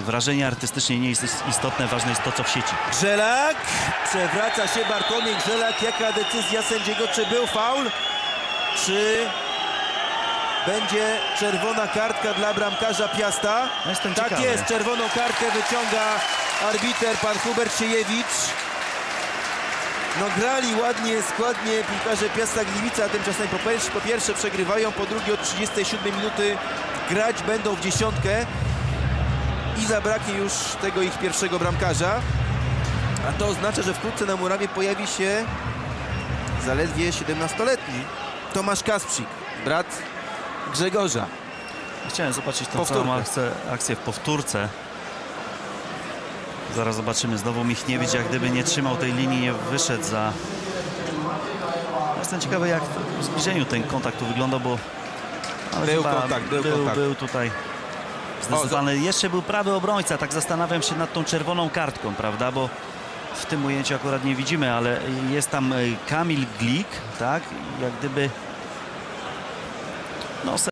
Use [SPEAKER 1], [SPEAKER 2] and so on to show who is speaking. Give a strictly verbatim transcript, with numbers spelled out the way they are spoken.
[SPEAKER 1] wrażenie artystycznie nie jest istotne, ważne jest to, co w sieci.
[SPEAKER 2] Grzelak, przewraca się Bartłomiej Grzelak. Jaka decyzja sędziego? Czy był faul? Czy będzie czerwona kartka dla bramkarza Piasta?
[SPEAKER 1] No jestem
[SPEAKER 2] Tak
[SPEAKER 1] ciekawy.
[SPEAKER 2] jest, czerwoną kartkę wyciąga arbiter, pan Hubert Siejewicz. No grali ładnie, składnie piłkarze Piasta Gliwice, a tymczasem po pierwsze, po pierwsze przegrywają, po drugie od trzydziestej siódmej minuty grać będą w dziesiątkę i zabraknie już tego ich pierwszego bramkarza. A to oznacza, że wkrótce na murawie pojawi się zaledwie siedemnastoletni Tomasz Kasprzyk, brat Grzegorza.
[SPEAKER 1] Chciałem zobaczyć tą
[SPEAKER 2] Powtórkę.
[SPEAKER 1] całą akcję, akcję w powtórce. Zaraz zobaczymy. Znowu Michniewicz, jak gdyby nie trzymał tej linii, nie wyszedł za... Jestem ciekawy, jak w zbliżeniu ten kontakt tu wyglądał, bo... Ale
[SPEAKER 2] Był
[SPEAKER 1] chyba
[SPEAKER 2] kontakt, był
[SPEAKER 1] był,
[SPEAKER 2] kontakt.
[SPEAKER 1] był tutaj zdecydowany. Jeszcze był prawy obrońca, tak zastanawiam się nad tą czerwoną kartką, prawda, bo w tym ujęciu akurat nie widzimy, ale jest tam Kamil Glik, tak, jak gdyby... No,